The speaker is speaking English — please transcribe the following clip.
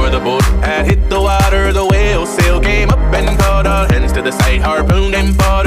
before the boat had hit the water, the whale sail came up and caught all hands to the side, harpooned and fought.